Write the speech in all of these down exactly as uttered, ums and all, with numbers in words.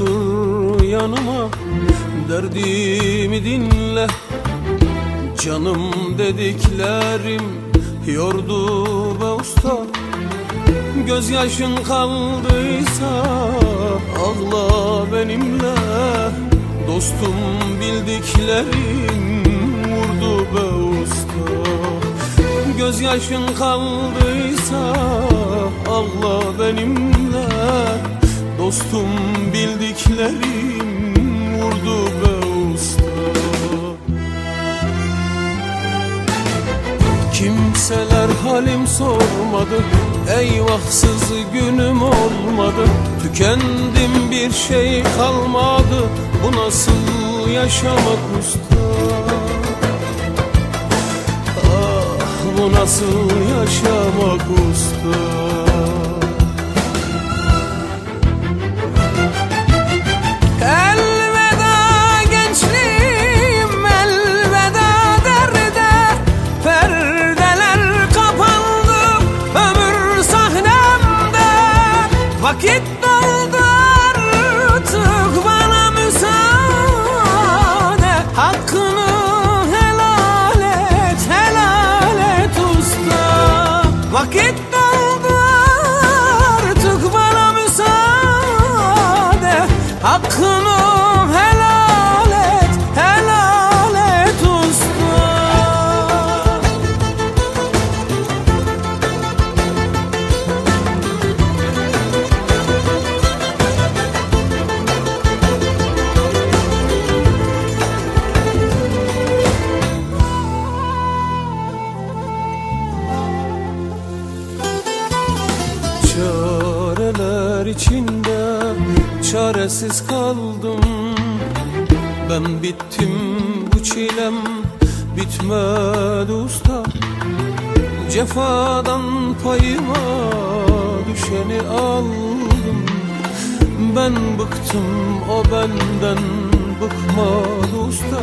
otur yanıma, derdimi dinle. Canım dediklerim yordu be usta. Gözyaşın kaldıysa ağla benimle. Dostum bildiklerim vurdu be usta. Gözyaşın kaldıysa ağla benimle. Dostum bildiklerim vurdu be usta. Kimseler halim sormadı, eyvahsız günüm olmadı. Tükendim, bir şey kalmadı, bu nasıl yaşamak usta? Ah, bu nasıl yaşamak usta? Vakit doldu artık, bana müsaade. Hakkını helal et, helal et usta. Vakit doldu artık, bana müsaade. Hakkını helal et, helal et usta. Çareler içinde çaresiz kaldım. Ben bittim, bu çilem bitmedi usta. Cefadan payıma düşeni aldım. Ben bıktım, o benden bıkmadı usta.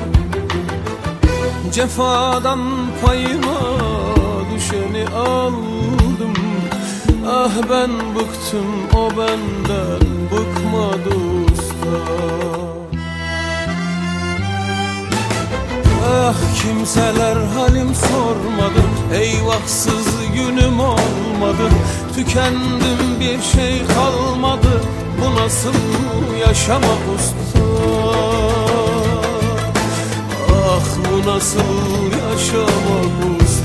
Cefadan payıma düşeni aldım. Ah ben bıktım, o benden bıkmadı usta. Ah kimseler halim sormadı, eyvahsız günüm olmadı. Tükendim, bir şey kalmadı, bu nasıl yaşamak usta? Ah bu nasıl yaşamak usta?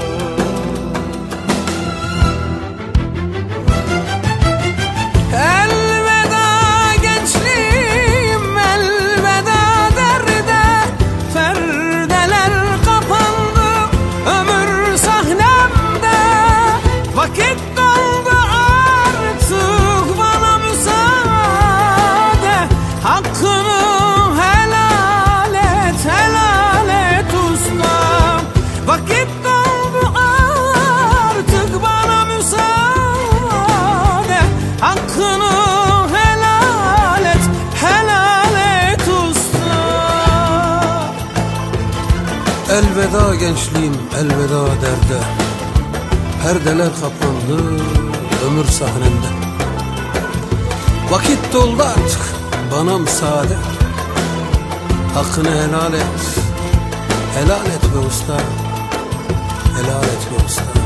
Vakit doldu artık, bana müsaade. Hakkını helal et, helal et usta. Vakit doldu artık, bana müsaade. Hakkını helal et, helal et usta. Elveda gençliğim, elveda derde. Perdeler kapandı ömür sahnemde. Vakit doldu artık, bana müsaade. Hakkını helal et, helal et be usta. Helal et be usta.